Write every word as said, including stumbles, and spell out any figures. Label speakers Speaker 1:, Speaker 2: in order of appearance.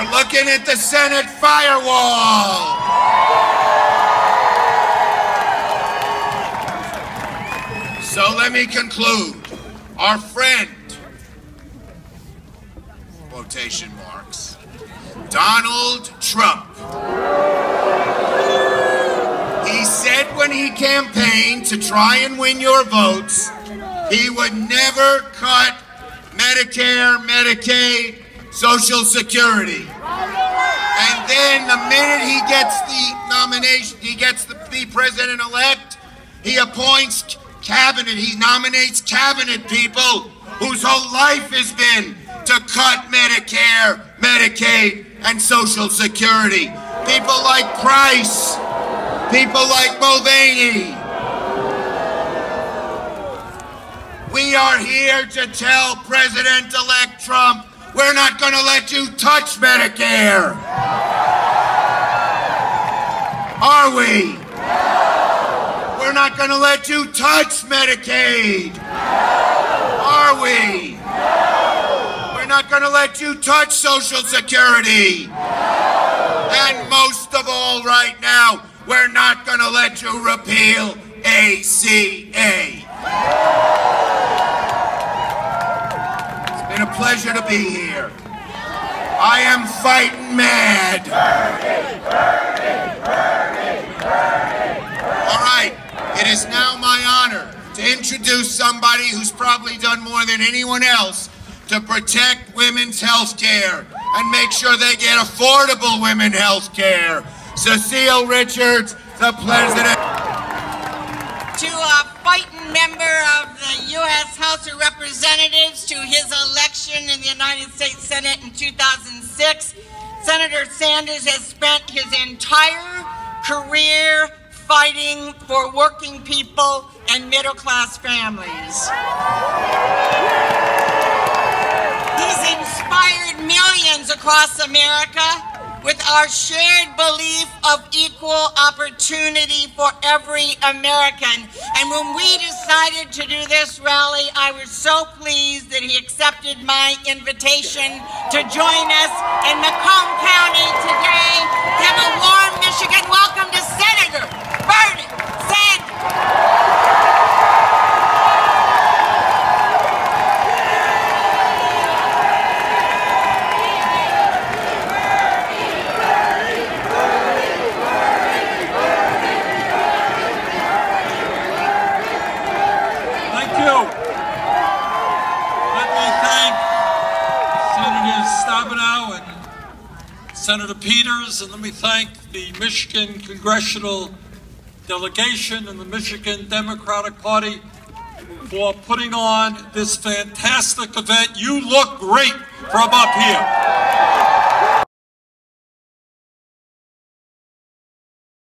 Speaker 1: We're looking at the Senate firewall. So let me conclude. Our friend, quotation marks, Donald Trump. He said when he campaigned to try and win your votes, he would never cut Medicare, Medicaid, Social Security. And then the minute he gets the nomination, he gets to be president-elect, he appoints cabinet, he nominates cabinet people whose whole life has been to cut Medicare, Medicaid, and Social Security. People like Price, people like Mulvaney. We are here to tell President-elect Trump, we're not going to let you touch Medicare. Are we? We're not going to let you touch Medicaid. Are we? We're not going to let you touch Social Security. And most of all right now, we're not going to let you repeal A C A. It's been a pleasure to be here. I am fighting mad. Bernie, Bernie, Bernie, Bernie. All right, it is now my honor to introduce somebody who's probably done more than anyone else to protect women's health care and make sure they get affordable women's health care. Cecile Richards, the president.
Speaker 2: To a fighting member of the U S House of Representatives to his election in the United States Senate in two thousand six, Senator Sanders has spent his entire career fighting for working people and middle-class families. He's inspired millions across America with our shared belief of equal opportunity for every American. And when we decided to do this rally, I was so pleased that he accepted my invitation to join us in Macomb County today. Give a warm Michigan welcome to Senator Bernie Sanders.
Speaker 3: Senator Peters, and let me thank the Michigan Congressional Delegation and the Michigan Democratic Party for putting on this fantastic event. You look great from up here.